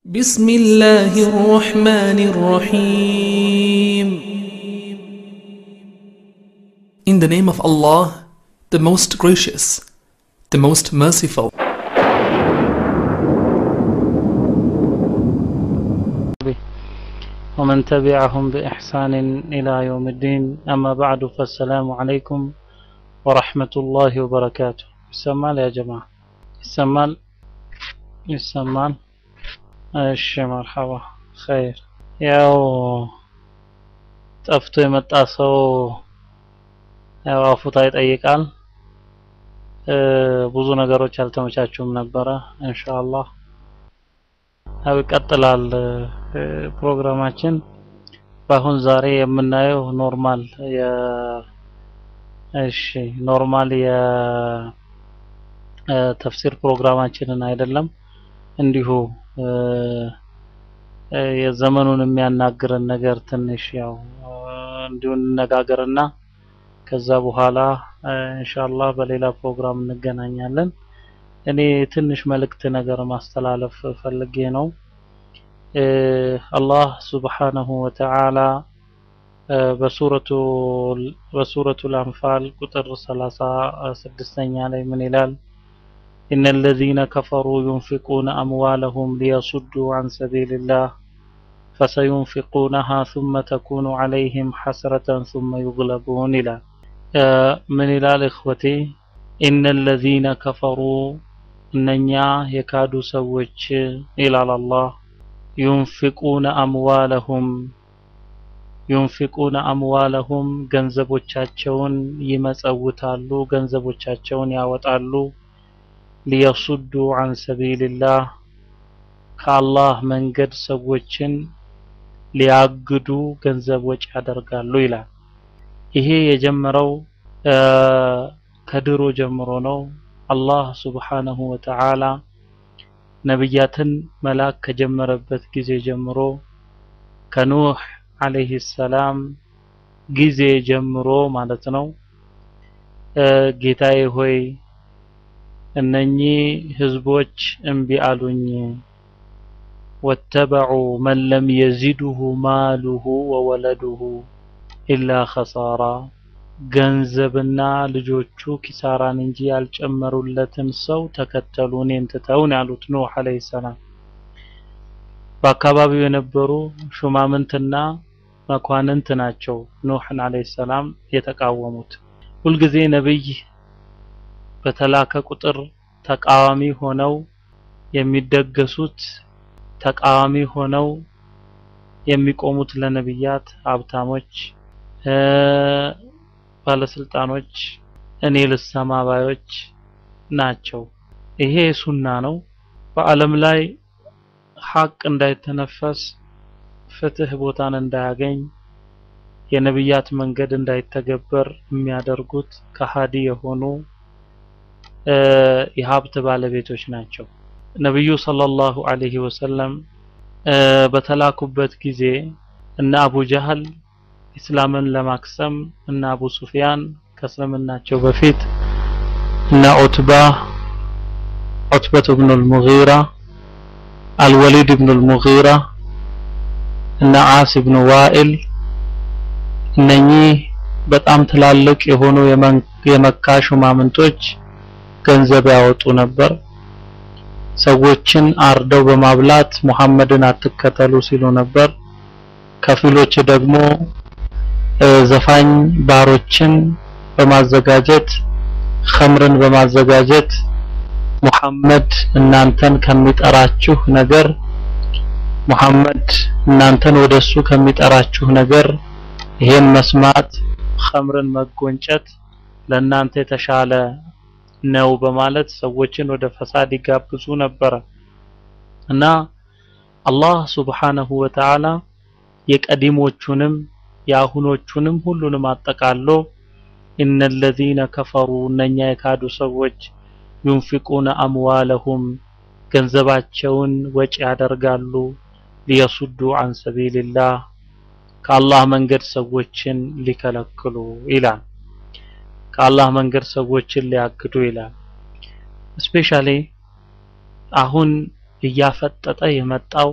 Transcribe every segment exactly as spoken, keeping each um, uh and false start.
بسم الله الرحمن الرحيم. In the name of Allah, the most gracious, the most merciful. ومن تبعهم بإحسان إلى يوم الدين. أما بعد فالسلام عليكم ورحمة الله وبركاته. يسمال يا جماعة، يسمال يسمال እሺ መርሐባ ኸይር። ያው ጠፍቶ የመጣ ሰው ያው አፉታ ይጠይቃል። ብዙ ነገሮች አልተመቻቹም ነበረ። ኢንሻአላህ አው ይቀጥላል ፕሮግራማችን። በአሁን ዛሬ የምናየው ኖርማል የ እሺ ኖርማል የ ተፍሲር ፕሮግራማችንን አይደለም፣ እንዲሁ የዘመኑን የሚያናግረን ነገር ትንሽ ያው እንዲሁ እንነጋገርና ከዛ በኋላ ኢንሻአላህ በሌላ ፕሮግራም እንገናኛለን። እኔ ትንሽ መልእክት ነገር ማስተላለፍ ፈልጌ ነው። አላህ ሱብሓነሁ ወተዓላ በሱረቱ በሱረቱል አንፋል ቁጥር ሰላሳ ስድስተኛ ላይ ምን ይላል? إن الذين كفروا ينفقون أموالهم ليصدوا عن سبيل الله فسينفقونها ثم تكون عليهم حسرة ثم يغلبون إلى من إلى الإخوة إن الذين كفروا ننيا يكادوا سوج إلى الله ينفقون أموالهم ينفقون أموالهم ገንዘቦቻቸውን ይመጸውታሉ፣ ገንዘቦቻቸውን ያወጣሉ ليصدوا عن سبيل الله ከአላህ መንገድ ሰዎችን ሊያግዱ ገንዘብ ወጪ ያደርጋሉ ይላል። ይሄ የጀመረው ከድሮ ጀምሮ ነው። አላህ ሱብሓነሁ ወተዓላ ነብያትን መላክ ከጀመረበት ጊዜ ጀምሮ ከኑህ አለይሂ ሰላም ጊዜ ጀምሮ ማለት ነው ጌታዬ ሆይ እነኚህ ህዝቦች እምቢ አሉኝ፣ ወተበዑ መን ለም የዚድሁ ማሉሁ ወወለዱሁ ኢላ ኸሳራ፣ ገንዘብና ልጆቹ ኪሳራን እንጂ ያልጨመሩለትን ሰው ተከተሉ እኔን ትተው ነው ያሉት ኑህ አለይሂ ሰላም። በአካባቢው የነበሩ ሹማምንትና መኳንንት ናቸው ኑህን አለይሂ ሰላም የተቃወሙት። ሁልጊዜ ነብይ በተላከ ቁጥር ተቃዋሚ ሆነው የሚደገሱት፣ ተቃዋሚ ሆነው የሚቆሙት ለነብያት ሀብታሞች፣ ባለስልጣኖች፣ እኔ ልሰማ ባዮች ናቸው። ይሄ ሱና ነው። በአለም ላይ ሐቅ እንዳይተነፈስ፣ ፍትህ ቦታን እንዳያገኝ፣ የነብያት መንገድ እንዳይተገበር የሚያደርጉት ከሃዲ የሆኑ የሀብት ባለቤቶች ናቸው። ነብዩ ሰለላሁ ዐለይሂ ወሰለም በተላኩበት ጊዜ እነ አቡ ጀህል እስላምን ለማክሰም እና አቡ ሱፊያን ከእስልምናቸው በፊት እና ዑትባ ዑትበት ኢብኑ አልሙጊራ አልወሊድ ኢብኑ አልሙጊራ እና ዓስ ኢብኑ ዋኢል እነኚህ በጣም ትላልቅ የሆኑ የመካ ሹማምንቶች ገንዘብ ያወጡ ነበር። ሰዎችን አርደው በማብላት ሙሐመድን አትከተሉ ሲሉ ነበር። ከፊሎች ደግሞ ዘፋኝ ባሮችን በማዘጋጀት ኸምርን በማዘጋጀት ሙሐመድ እናንተን ከሚጠራችሁ ነገር ሙሐመድ እናንተን ወደሱ ከሚጠራችሁ ነገር ይሄን መስማት ኸምርን መጎንጨት ለእናንተ የተሻለ ነው በማለት ሰዎችን ወደ ፈሳድ ይጋብዙ ነበር። እና አላህ ሱብሓነሁ ወተዓላ የቀዲሞቹንም ያሁኖቹንም ሁሉንም አጠቃሎ إن الذين كفروا እነኛ የካዱ ሰዎች ينفقون أموالهم ገንዘባቸውን ወጪ ያደርጋሉ ليصدوا عن سبيل الله ከአላህ መንገድ ሰዎችን ሊከለክሉ ይላል፣ ከአላህ መንገድ ሰዎችን ሊያግዱ ይላል። ስፔሻሊ አሁን እያፈጠጠ የመጣው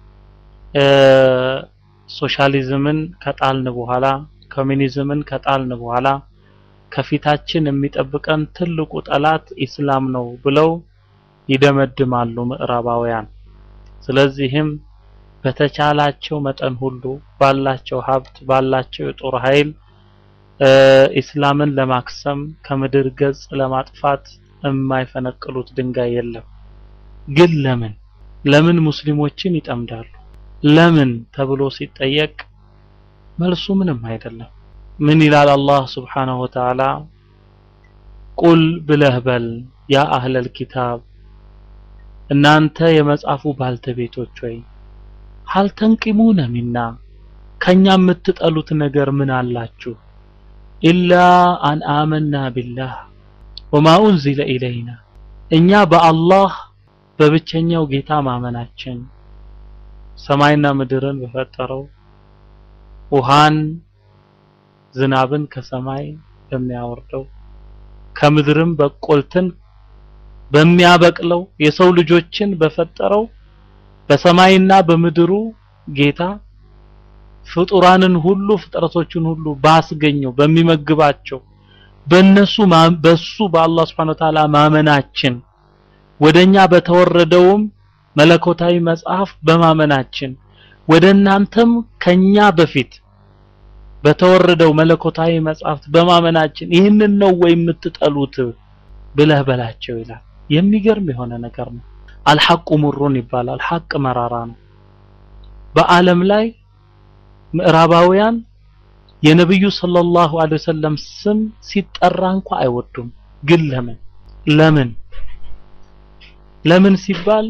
ሶሻሊዝምን ከጣልን በኋላ ኮሙኒዝምን ከጣልን በኋላ ከፊታችን የሚጠብቀን ትልቁ ጠላት እስላም ነው ብለው ይደመድማሉ ምዕራባውያን ስለዚህም በተቻላቸው መጠን ሁሉ ባላቸው ሀብት ባላቸው የጦር ኃይል እስላምን ለማክሰም ከምድር ገጽ ለማጥፋት የማይፈነቅሉት ድንጋይ የለም ግን ለምን ለምን ሙስሊሞችን ይጠምዳሉ ለምን ተብሎ ሲጠየቅ መልሱ ምንም አይደለም ምን ይላል አላህ Subhanahu Wa Ta'ala ቁል ብለህበል ያ አህለል ኪታብ እናንተ የመጻፉ ባልተቤቶች ወይ هل تنقمون منا ከኛ የምትጠሉት ነገር ምን አላችሁ إلا أن آمنا بالله وما أنزل إلينا እኛ በአላህ በብቸኛው ጌታ ማመናችን ሰማይና ምድርን በፈጠረው ውሃን ዝናብን ከሰማይ በሚያወርደው ከምድርም በቆልትን በሚያበቅለው የሰው ልጆችን በፈጠረው በሰማይና በምድሩ ጌታ ፍጡራንን ሁሉ ፍጥረቶችን ሁሉ ባስገኘው በሚመግባቸው በእነሱ በሱ በአላህ Subhanahu Wa Ta'ala ማመናችን ወደኛ በተወረደውም መለኮታዊ መጽሐፍ በማመናችን ወደናንተም ከኛ በፊት በተወረደው መለኮታዊ መጽሐፍ በማመናችን ይህንን ነው ወይ የምትጠሉት ብለህ በላቸው ይላል የሚገርም የሆነ ነገር ነው አልሐቁ ሙሩን ይባላል ሐቅ መራራ ነው በአለም ላይ ምዕራባውያን የነብዩ ሰለላሁ ዐለይሂ ወሰለም ስም ሲጠራ እንኳን አይወዱም ግን ለምን ለምን ለምን ሲባል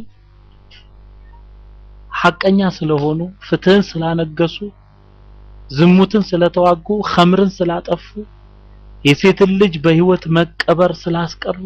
ሐቀኛ ስለሆኑ ፍትህን ስላነገሱ ዝሙትን ስለተዋጉ ኸምርን ስላጠፉ የሴት ልጅ በህይወት መቀበር ስላስቀሩ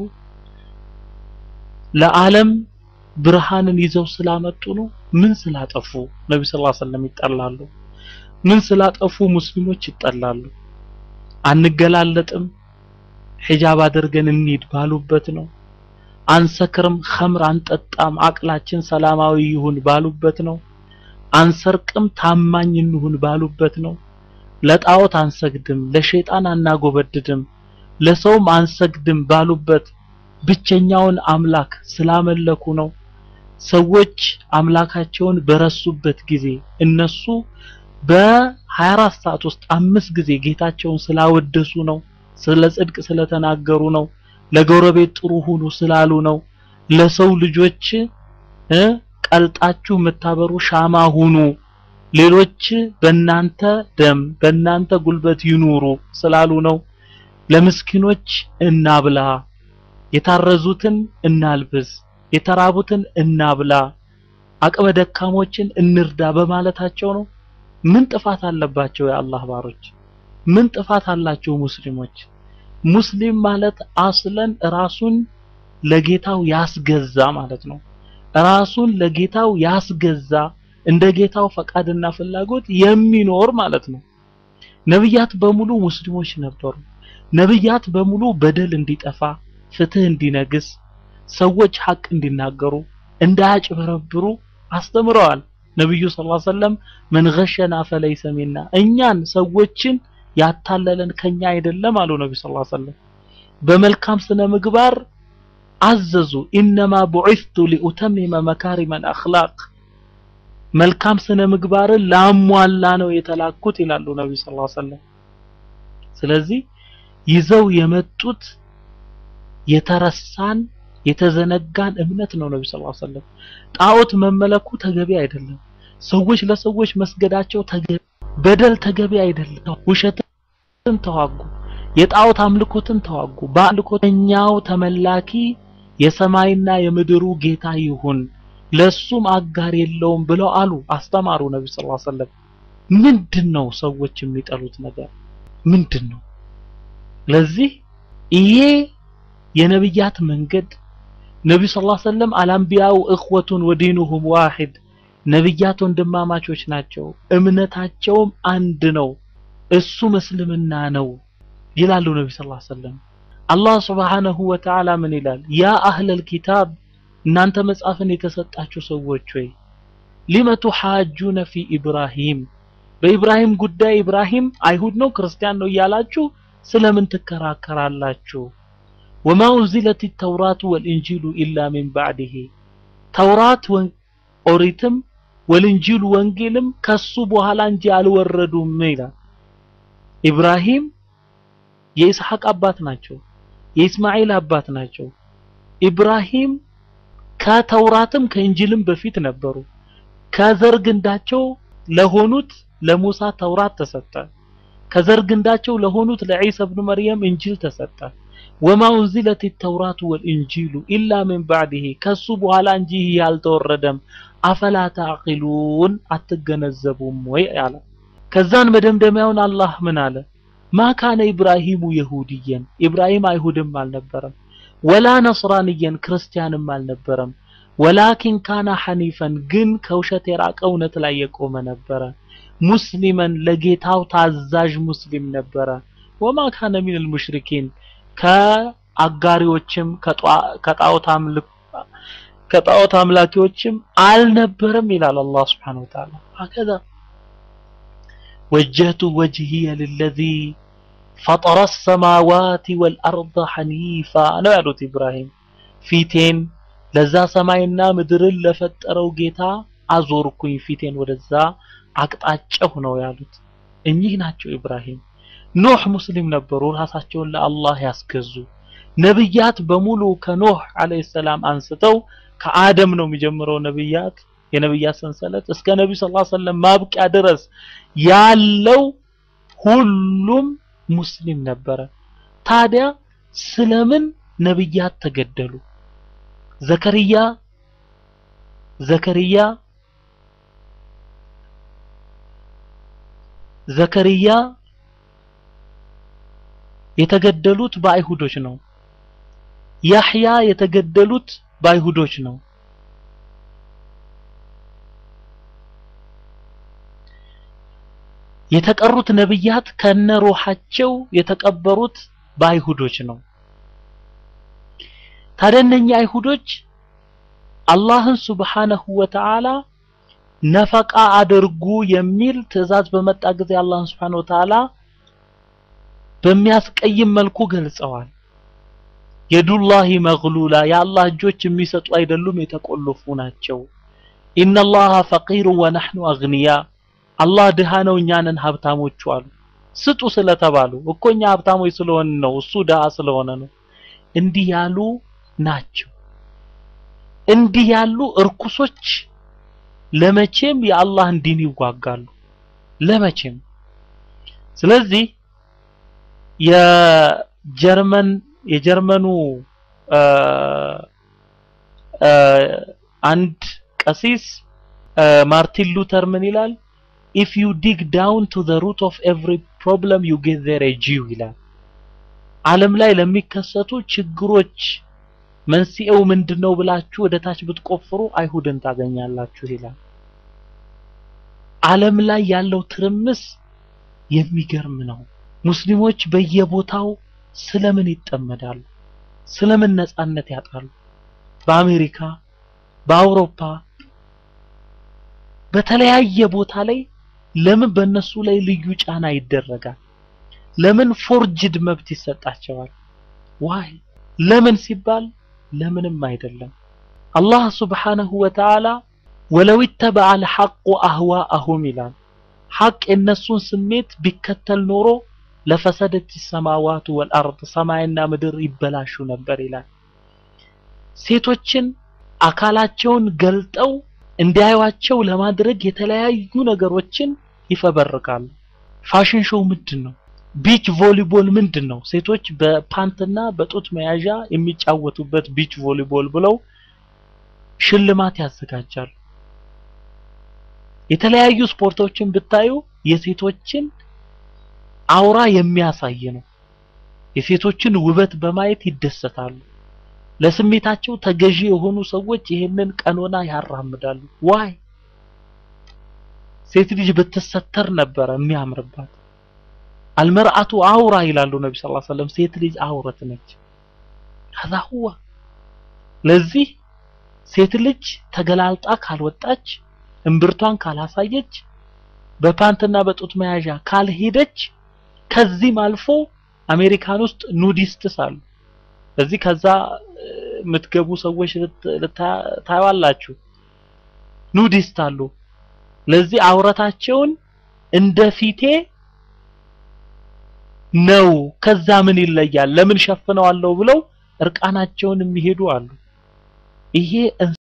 ለዓለም ብርሃንን ይዘው ስላመጡ ነው ምን ስላጠፉ ነብዩ ሰለላሁ ዐለይሂ ወሰለም ይጣላሉ ምን ስላጠፉ ሙስሊሞች ይጣላሉ አንገላለጥም ሒጃብ አድርገን እንሂድ ባሉበት ነው አንሰክርም ኸምር አንጠጣም አቅላችን ሰላማዊ ይሁን ባሉበት ነው አንሰርቅም ታማኝ እንሁን ባሉበት ነው ለጣዖት አንሰግድም ለሸይጣን አናጎበድድም ለሰውም አንሰግድም ባሉበት ብቸኛውን አምላክ ስላመለኩ ነው ሰዎች አምላካቸውን በረሱበት ጊዜ እነሱ በ24 ሰዓት ውስጥ አምስት ጊዜ ጌታቸውን ስላወደሱ ነው ስለ ጽድቅ ስለተናገሩ ነው ለጎረቤት ጥሩ ሁኑ ስላሉ ነው ለሰው ልጆች ቀልጣችሁ መታበሩ ሻማ ሁኑ ሌሎች በእናንተ ደም በእናንተ ጉልበት ይኑሩ ስላሉ ነው ለምስኪኖች እናብላ የታረዙትን እናልብስ የተራቡትን እናብላ አቅመ ደካሞችን እንርዳ በማለታቸው ነው ምን ጥፋት አለባቸው የአላህ ባሮች ምን ጥፋት አላቸው ሙስሊሞች ሙስሊም ማለት አስለን ራሱን ለጌታው ያስገዛ ማለት ነው ራሱን ለጌታው ያስገዛ እንደ ጌታው ፈቃድና ፍላጎት የሚኖር ማለት ነው ነብያት በሙሉ ሙስሊሞች ነበሩ ነብያት በሙሉ በደል እንዲጠፋ ፍትህ እንዲነግስ ሰዎች ሐቅ እንዲናገሩ እንዳያጭበረብሩ አስተምረዋል ነብዩ ሰለላሁ ዐለይሂ ወሰለም من غشنا فليس منا እኛን ሰዎችን ያታለለን ከኛ አይደለም አሉ ነብዩ ሰለላሁ ዐለይሂ ወሰለም በመልካም ስነ ምግባር አዘዙ انما بعثت لاتمم مكارم الاخلاق መልካም ስነ ምግባርን ላሟላ ነው የተላኩት ይላሉ ነብዩ ሰለላሁ ዐለይሂ ወሰለም ስለዚህ ይዘው የመጡት የተረሳን የተዘነጋን እምነት ነው ነብዩ ሰለላሁ ዐለይሂ ወሰለም ጣዖት መመለኩ ተገቢ አይደለም ሰዎች ለሰዎች መስገዳቸው ተገቢ በደል ተገቢ አይደለም ውሸትን ተዋጉ የጣዖት አምልኮትን ተዋጉ በአምልኮተኛው ተመላኪ የሰማይና የምድሩ ጌታ ይሁን ለሱም አጋር የለውም ብለው አሉ አስተማሩ ነብዩ ሰለላሁ ዐለይሂ ወሰለም ምንድነው ሰዎች የሚጠሉት ነገር ምንድነው ለዚህ ይሄ የነብያት መንገድ ነብዩ ሰለላሁ ዐለይሂ ወሰለም አልአንቢያው እኽወቱን ወዲኑሁም ዋሂድ ነብያት ወንድማማቾች ናቸው እምነታቸውም አንድ ነው እሱ መስልምና ነው ይላሉ ነብዩ ሰለላሁ ዐለይሂ ወሰለም አላህ Subhanahu Wa Ta'ala ምን ይላል ያ አህለል ኪታብ እናንተ መጽሐፍን የተሰጣችሁ ሰዎች ወይ ሊመቱ ሐጁነ ፊ ኢብራሂም በኢብራሂም ጉዳይ ኢብራሂም አይሁድ ነው ክርስቲያን ነው እያላችሁ ስለምን ትከራከራላችሁ وما أنزلت التوراة والإنجيل إلا من بعده توراة وأوريتم والإنجيل وانجيلم كالصبوها لانجال وردوا ميلا إبراهيم يسحق أبات ناچو يسماعيل أبات ناچو إبراهيم كتوراتم كإنجيلم بفيت نبرو كزرغنداچو لهونوت لموسى توراة تسطى كزرغنداچو لهونوت لعيسى ابن مريم إنجيل تسطى وما أنزلت التوراة والإنجيل إلا من بعده كسبوا على أنجيه يالتوردم أفلا تعقلون أتجنزبون ويعلى كزان مدم دميون الله من على ما كان إبراهيم يهوديا إبراهيم يهود مال نبرم ولا نصرانيا كريستيان مال نبرم ولكن كان حنيفا جن كوشة راكونة لا يقوم نبرا مسلما لقيتاو تعزاج مسلم نبرا وما كان من المشركين ከአጋሪዎችም ከጣዖት አምልክ ከጣዖት አምላኪዎችም አልነበረም ይላል አላህ Subhanahu Wa Ta'ala هكذا وجهت وجهي للذي فطر السماوات والأرض حنيفا أنا ያሉት ኢብራሂም ፊቴን ለዛ ሰማይና ምድርን ለፈጠረው ጌታ አዞርኩኝ ፊቴን ወደዛ አቅጣጫው ነው ያሉት እኚህ ናቸው ኢብራሂም ኖህ ሙስሊም ነበሩ ራሳቸውን ለአላህ ያስገዙ ነብያት በሙሉ ከኖህ አለይሂ ሰላም አንስተው ከአደም ነው የሚጀምረው ነብያት የነብያት ሰንሰለት እስከ ነብዩ ሰለላሁ ዐለይሂ ወሰለም ማብቂያ ድረስ ያለው ሁሉም ሙስሊም ነበረ ታዲያ ስለምን ነብያት ተገደሉ ዘከሪያ ዘከሪያ ዘከሪያ የተገደሉት በአይሁዶች ነው ያህያ የተገደሉት በአይሁዶች ነው የተቀሩት ነብያት ከነሩሃቸው የተቀበሩት በአይሁዶች ነው ታደነኛ አይሁዶች አላህን Subhanahu Wa Ta'ala ነፈቃ አድርጉ የሚል ትእዛዝ በመጣ ጊዜ አላህን Subhanahu Wa Ta'ala በሚያስቀይም መልኩ ገልጸዋል የዱላሂ መግሉላ ያአላህ እጆች የሚሰጡ አይደሉም የተቆለፉ ናቸው ኢነላህ ፈቂሩ ወነህኑ አግኒያ አላህ ድሃ ነው እኛንን ሀብታሞች አሉ ስጡ ስለተባሉ እኮኛ ሀብታሞች ስለሆነ ነው እሱ ድሃ ስለሆነ ነው እንዲህ ያሉ ናቸው እንዲህ ያሉ እርኩሶች ለመቼም የአላህን ዲን ይዋጋሉ ለመቼም ስለዚህ የጀርመን የጀርመኑ አንድ ቀሲስ ማርቲን ሉተር ምን ይላል if you dig down to the root of every problem you get there a Jew ይላል ዓለም ላይ ለሚከሰቱ ችግሮች መንስኤው ምንድነው ብላችሁ ወደታች ብትቆፍሩ አይሁድን ታገኛላችሁ ይላል ዓለም ላይ ያለው ትርምስ የሚገርም ነው ሙስሊሞች በየቦታው ስለምን ይጠመዳሉ ስለምን ነፃነት ያጣሉ በአሜሪካ በአውሮፓ በተለያየ ቦታ ላይ ለምን በእነሱ ላይ ልዩ ጫና ይደረጋል ለምን ፎርጅድ መብት ይሰጣቸዋል ዋይ ለምን ሲባል ለምንም አይደለም አላህ Subhanahu Wa Ta'ala ولو اتبع الحق اهواءهم ይላል ሐቅ የነሱን ስሜት ቢከተል ኖሮ ለፈሰደት السماوات والارض ሰማይና ምድር ይበላሹ ነበር ይላል ሴቶችን አካላቸውን ገልጠው እንዲያዩዋቸው ለማድረግ የተለያዩ ነገሮችን ይፈበርካሉ ፋሽን ሾው ምንድነው ቢች ቮሊቦል ምንድነው ሴቶች በፓንትና በጡት መያዣ የሚጫወቱበት ቢች ቮሊቦል ብለው ሽልማት ያዘጋጃሉ የተለያዩ ስፖርቶችን ብታዩ የሴቶችን አውራ የሚያሳይ ነው የሴቶችን ውበት በማየት ይደሰታሉ ለስሜታቸው ተገዢ የሆኑ ሰዎች ይሄንን ቀኖና ያራምዳሉ ዋይ ሴት ልጅ በተሰተር ነበር የሚያምርባት አልመርአቱ አውራ ይላሉ ነብዩ ሰለላሁ ዐለይሂ ወሰለም ሴት ልጅ አውረት ነች هذا هو ለዚህ ሴት ልጅ ተገላልጣ ካልወጣች እምብርቷን ካላሳየች በፓንትና በጡት መያዣ ካልሄደች ከዚህም አልፎ አሜሪካን ውስጥ ኑዲስትስ አሉ በዚህ ከዛ ምትገቡ ሰዎች ታያላችሁ ኑዲስት አሉ ለዚህ አውረታቸውን እንደፊቴ ነው ከዛ ምን ይለያል ለምን ሸፍነዋለሁ ብለው እርቃናቸውን የሚሄዱ አሉ ይሄ